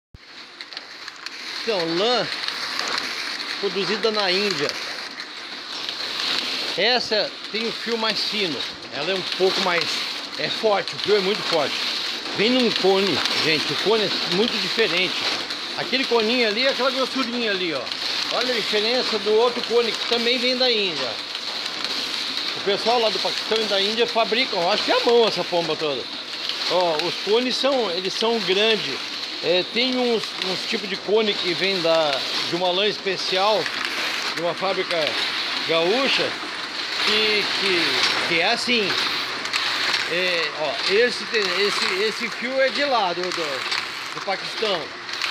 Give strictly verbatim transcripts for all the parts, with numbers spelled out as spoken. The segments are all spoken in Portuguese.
Então, lã produzida na Índia. Essa tem o fio mais fino, ela é um pouco mais é forte, o fio é muito forte. Vem num cone, gente, o cone é muito diferente. Aquele coninho ali é aquela grossurinha ali, ó. Olha a diferença do outro cone que também vem da Índia. O pessoal lá do Paquistão e da Índia fabricam, acho que é a mão essa pomba toda. Ó, os cones são, eles são grandes. É, tem uns, uns tipos de cone que vem da, de uma lã especial, de uma fábrica gaúcha, que, que, que é assim. É, ó, esse, esse, esse fio é de lá, do, do, do Paquistão.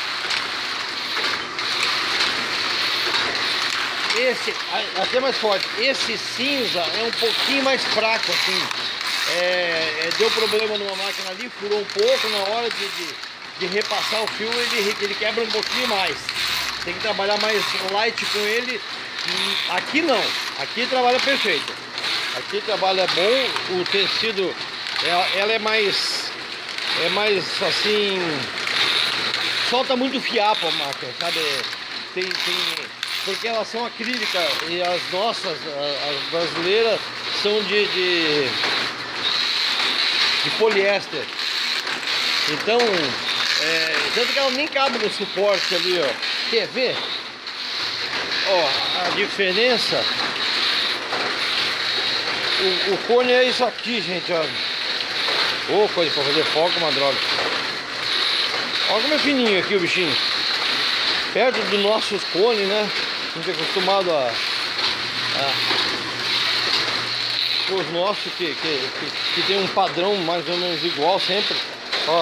Esse, até mais forte. Esse cinza é um pouquinho mais fraco, assim. É, é, deu problema numa máquina ali, furou um pouco, na hora de, de, de repassar o fio, ele, ele quebra um pouquinho mais. Tem que trabalhar mais light com ele. Aqui não, aqui trabalha perfeito. Aqui trabalha bom, o tecido, ela, ela é mais, é mais assim, solta muito fiapo a máquina, sabe? Tem, tem, porque elas são acrílicas e as nossas, as brasileiras, são de, de, de poliéster. Então, é, tanto que ela nem cabe no suporte ali, ó. Quer ver? Ó, a diferença. O, o cone é isso aqui, gente, ó. Ô, oh, coisa pra fazer fogo, uma droga. Olha como é fininho aqui o bichinho. Perto dos nossos cones, né? A gente é acostumado a... a os nossos que, que, que, que tem um padrão mais ou menos igual sempre. Ó.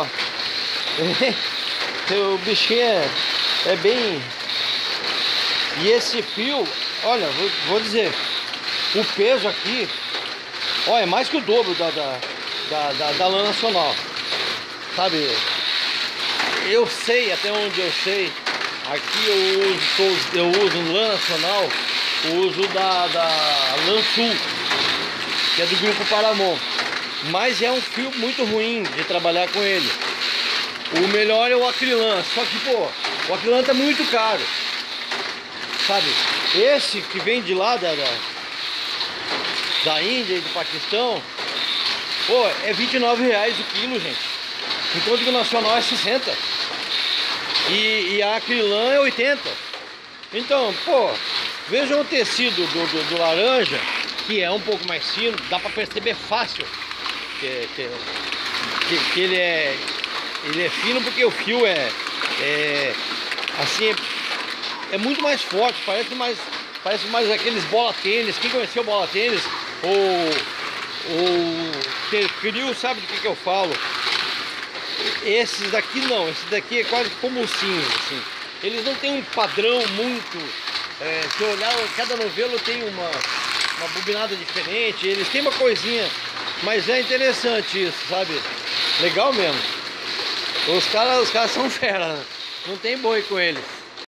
O bichinho é, é bem... E esse fio, olha, vou, vou dizer, o peso aqui, ó, é mais que o dobro da, da, da, da, da lã nacional, sabe? Eu sei, até onde eu sei, aqui eu uso, eu uso lã nacional, eu uso da, da Lã Sul, que é do grupo Paramount, mas é um fio muito ruim de trabalhar com ele. O melhor é o acrilã, só que, pô, o acrilã tá muito caro. Sabe, esse que vem de lá da, da, da Índia e do Paquistão, pô, é vinte e nove reais o quilo, gente. Enquanto que o nacional é sessenta. E, e a acrilã é oitenta. Então, pô, vejam o tecido do, do, do laranja, que é um pouco mais fino, dá pra perceber fácil que, que, que, que ele, é, ele é fino porque o fio é, é assim... É muito mais forte, parece mais, parece mais aqueles bola-tênis. Quem conheceu bola-tênis ou, ou criou, sabe do que, que eu falo. Esses daqui não, esse daqui é quase como o cinza, assim. Eles não têm um padrão muito... É, se olhar, cada novelo tem uma, uma bobinada diferente, eles têm uma coisinha, mas é interessante isso, sabe? Legal mesmo. Os caras os caras são fera, não tem boi com eles.